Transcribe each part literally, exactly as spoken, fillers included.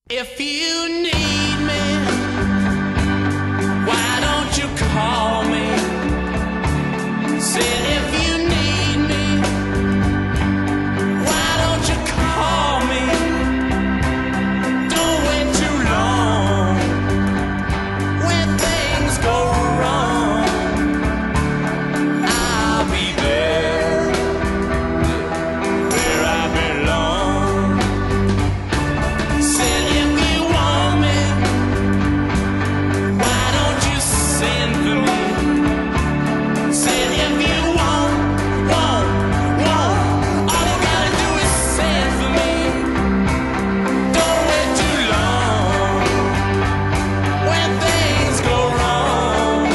If you need me, why don't you call me? Say if you need me, why don't you call me? Don't wait too long when things go wrong. I'll be there where I belong. Say if you want me, why don't you send for me? Say if you want, want, want, all you gotta do is send for me. Don't wait too long when things go wrong.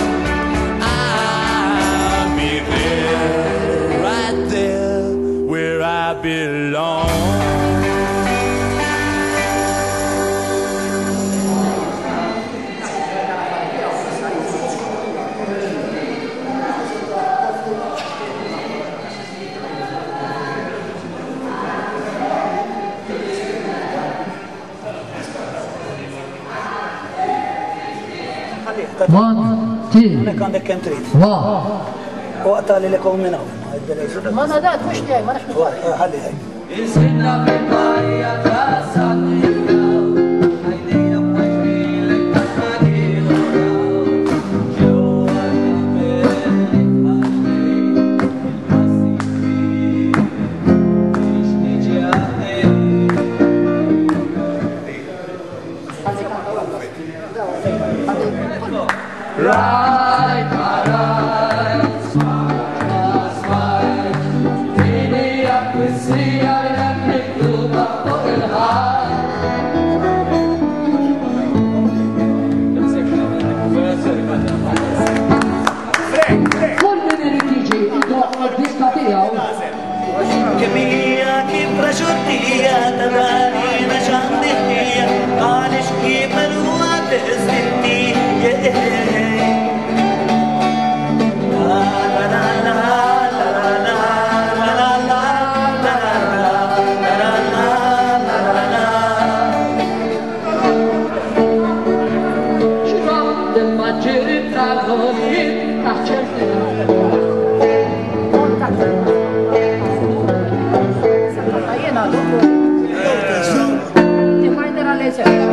I'll be there, right there where I belong. One, two, هناك عندك كم تريد؟ one. وقتها اللي لكم من هون ما انا ده مش جاي ما نحن هذه هي Right, right, smile, smile. Tieni a poesia e a lettura por il high. Kull min irridiġi id-doq diska tiegħu. كمية كيف رشدتية تباني نشاندتية معلش كيف الوقت استنتي Ti fai della leggera.